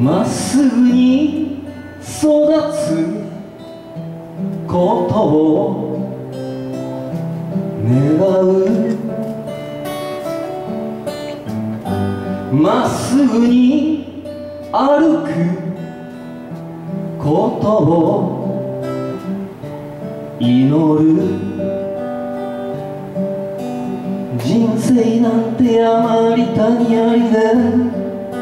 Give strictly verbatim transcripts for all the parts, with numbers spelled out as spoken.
まっすぐに育つことを願う。まっすぐに歩くことを祈る。人生なんて山あり谷ありで、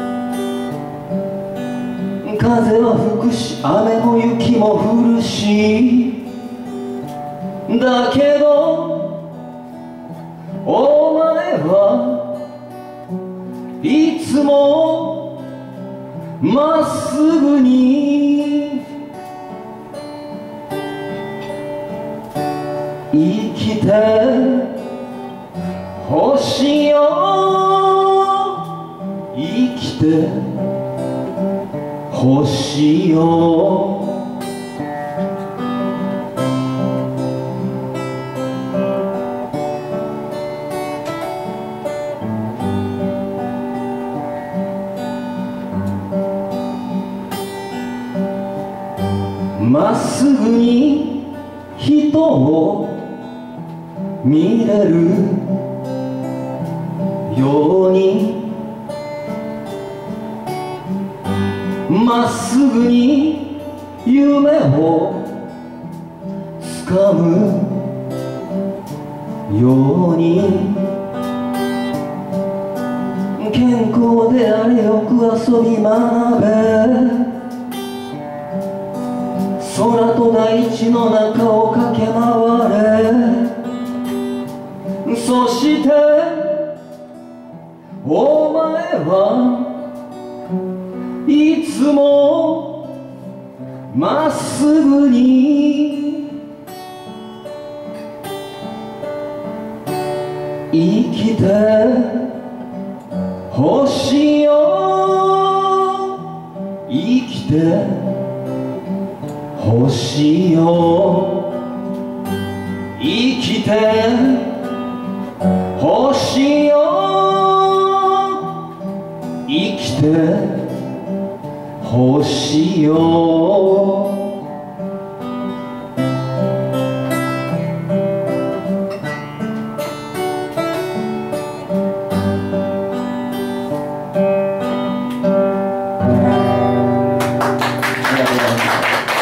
風は吹くし雨も雪も降るし、だけどお前はいつもまっすぐに生きてほしいよ。生きてほしいよ。まっすぐに人を見れるように、まっすぐに夢をつかむように、健康であれよく遊び学べ、空と大地の中を駆け回れ。そしてお前はいつもまっすぐに生きてほしいよ。生きてほしいよ。生きてほしいよ。生きてほしいよ。ありがとうございました。